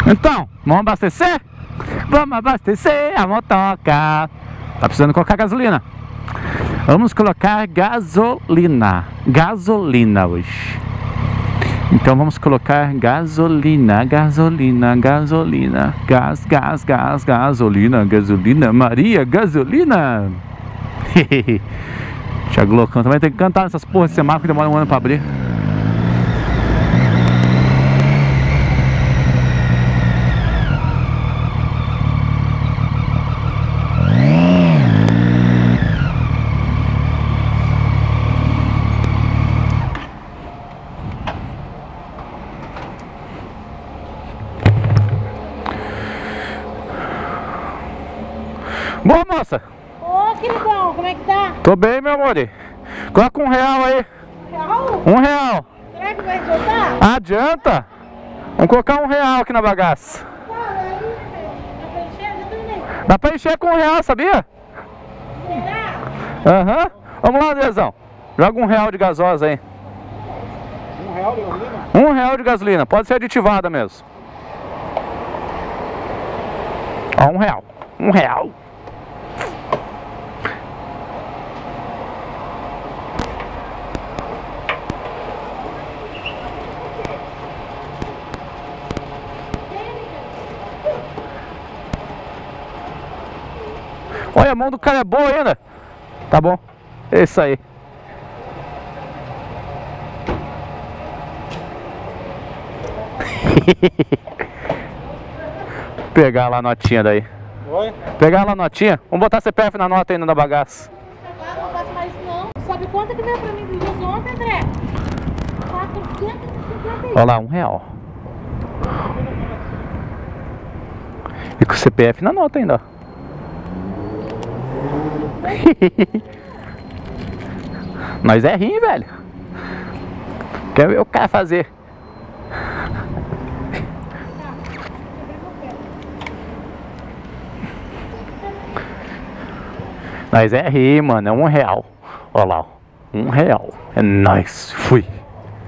Então, vamos abastecer? Vamos abastecer a motoca. Tá precisando colocar gasolina. Vamos colocar gasolina. Gasolina hoje. Então vamos colocar gasolina, gasolina, gasolina. Gás, gás, gás, gasolina, gasolina. Maria, gasolina. Thiago Loucão também tem que cantar nessas porras de semáforo que demora um ano pra abrir. Boa, moça! Ô, queridão, como é que tá? Tô bem, meu amor. Coloca R$1 aí. Real? R$1. Será que vai adiantar? Adianta? Vamos colocar R$1 aqui na bagaça. Fala aí, dá pra encher? Já terminei. Dá pra encher com R$1, sabia? Será? Aham. Vamos lá, Andrezão. Joga R$1 de gasosa aí. R$1 de gasolina? R$1 de gasolina. Pode ser aditivada mesmo. Ó, R$1. R$1. Olha, a mão do cara é boa ainda. Tá bom. É isso aí. Pegar lá a notinha daí. Oi? Pegar lá a notinha. Vamos botar CPF na nota ainda na bagaça. Agora não faço mais isso não. Sabe quanto que veio pra mim dos dias ontem, André? 451. Olha lá, R$1. E com o CPF na nota ainda, ó. Nós é rim, velho. Quer ver o cara fazer? Nós é rim, mano. É R$1. Olha lá, ó. R$1. É nóis. Fui.